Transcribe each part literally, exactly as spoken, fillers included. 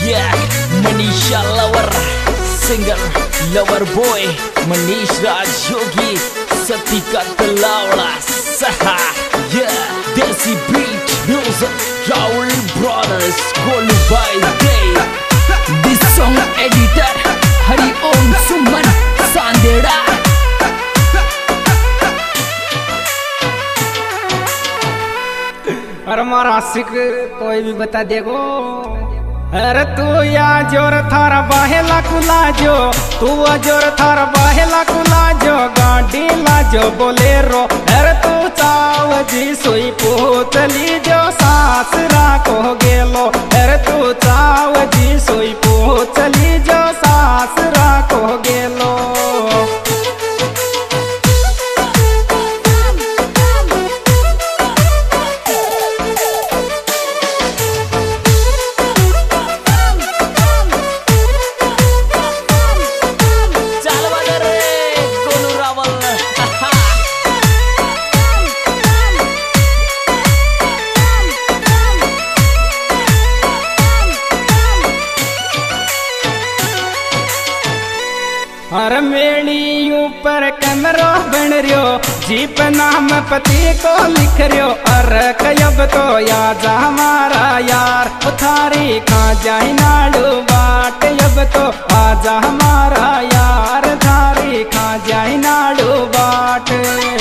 Yeah, Manisha Lover, singer, lover boy, Manish Raj Yogi, Satika Talawla, Saha. Yeah, Desi Beat Music, Raul Brothers, Golu by Day. This song editor, Hari Om Suman Sandera. अरे मारा आशिक कोई भी बता देगो। अरे तू या जोर थारा बाहेला कुला जो, तू जोर थारा बाहेला कुला जो, गाड़ी लाजो बोलेरो। अरे तू चाव जी सोई पोतली जो सासरा को गेलो। अरे तू चाव जी सोई पोतली जो सासरा को गेलो। अरे मेरी ऊपर कैमरा बन रियो, जीप नाम पति को लिख रियो। अरे कयब तो याद हमारा यार, थारी खा जाए नाडू बाट। अब तो आजा हमारा यार, थारी खा जाए नाडू बाट।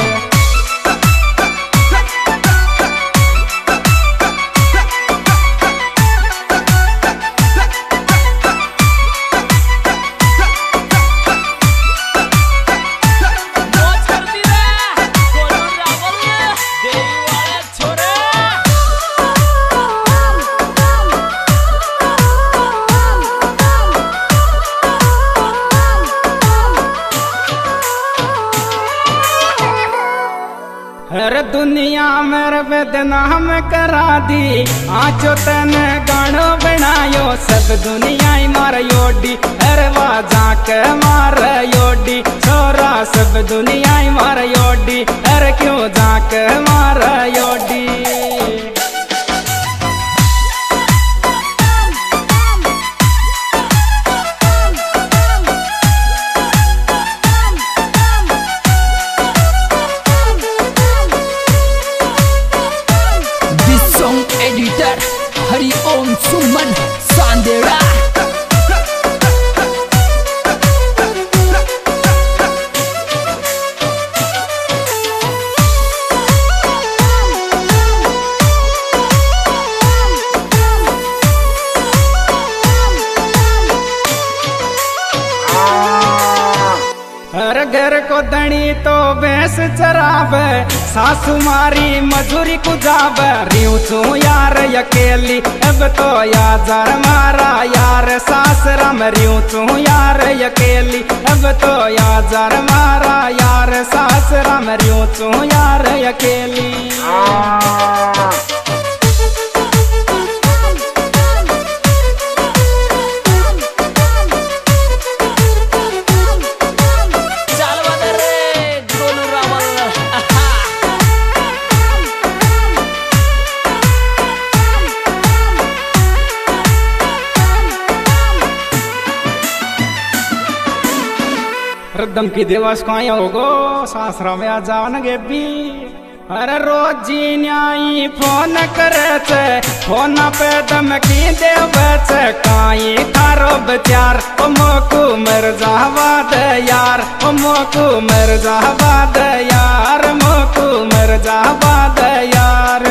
अरे दुनिया मेरे बदनाम करा दी, आचो तन गानो बनायो। सब दुनिया ही मार योडी, अरे वाह जाक मार योडी। छोरा सब दुनिया ही मार योडी, अरे क्यों जाक मार योडी। Editor Hari Om Suman Sandera. अरे घर को दणी तो भैंस चरावे, सासू मारी मजूरी को जावे। रियू छू यार अकेली, अब तो यार मारा यार सासरा में। रियू छू यार अकेली, अब तो यार मारा यार सासरा में। रियू छू यार अकेली। रदम की दिवस कहीं होगो, सासरा में आ जाओ न गेबी। अरे रोजी न्याई फोन करे छे, फोन पे दम की देवे छे। काई थारो बचार, ओ मोकू मर जावा दे यार। ओ मोकू मर जावा दे यार, मोकू मर जावा दे यार।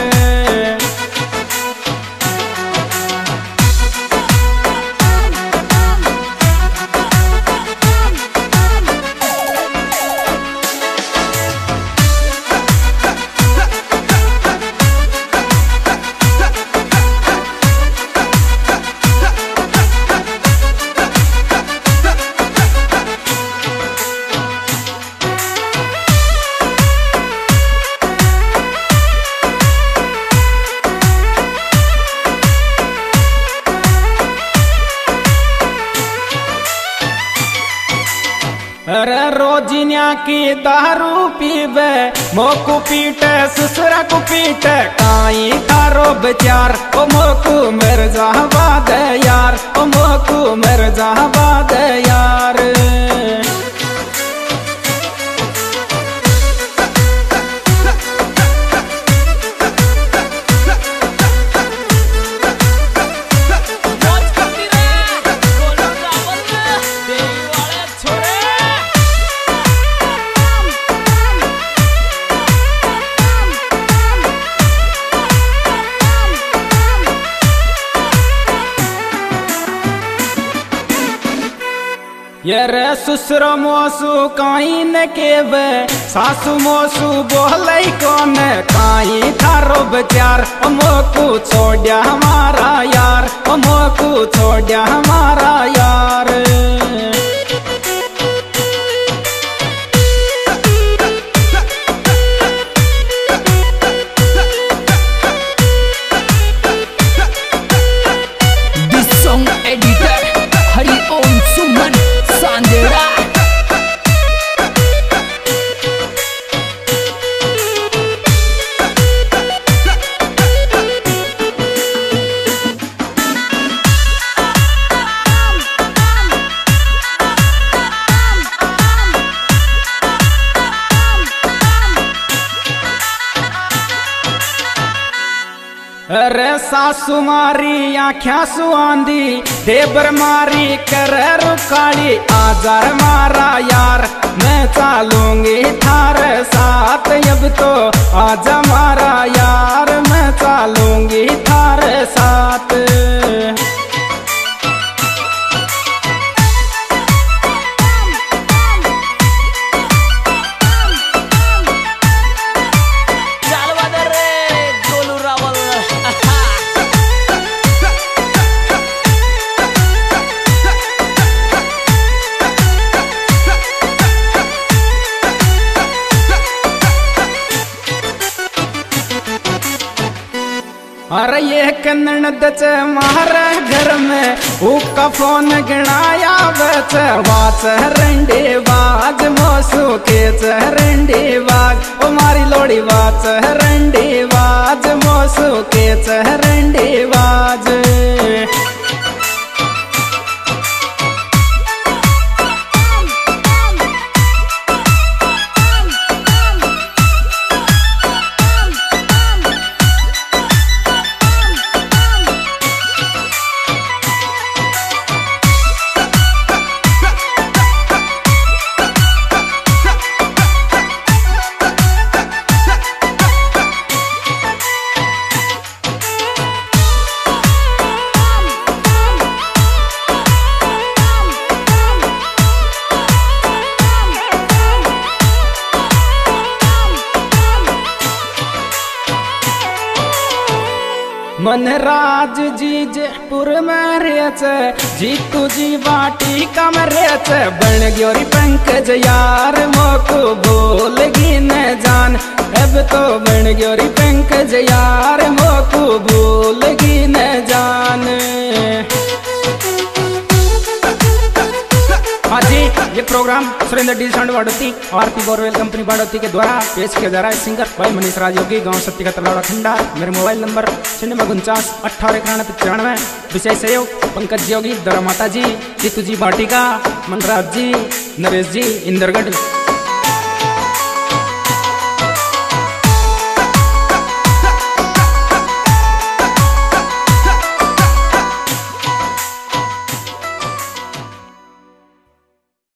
अरे रोजिन्या की दारू पीबे मोकू पीटे ससुरा को पीटे काई थारो बेचार ओ मोकू मर जावा दे यार ओ मोकू मर जावा दे यार। ये रे ससुर मोसू काई न केवे सासू मोसू बोले कौन काई थारो बेचार ओ मोकू छोड़िया हमारा यार ओ मोकू छोड़िया हमारा यार। This song editor Hari Om Suman Sandera. अरे सासू मारी आख्या सुआंदी देवर मारी कर रुकाली आजार मारा यार मैं चालूंगी थारे साथ अब तो आजा मारा यार मैं चालूंगी थारे साथ। अरे ये कन्नड़ दच मारे घर में ऊका फोन गणाया बच वाच रंडे बाज मोसू के चरंडे बाज ओ मारी लोड़ी वाच रंडे बाज मोसू के चरंडे बाज। मनराज जी जयपुर में रेच जीतू जी बाटी का में रेच बन ग्योरी पंकज यार मोको बोलगी न जान अब तो बन ग्योरी पंकज यार मोको बोलगी न जान। हाँ जी, ये program Surendra D sound Baroti Aarti borewell company Baroti के द्वारा पेश किया जा रहा है। सिंगर भाई मनीष राज योगी, गांव सत्ती का तलौड़ा खंडा। मेरे मोबाइल नंबर छिन्नवे उनचास अट्ठारह इक्यानवे पचानवे। विषय सहयोग पंकज योगी, दरा माता जी, जीतू जी भाटिका, मनराज जी, नरेश जी, इंदरगढ़।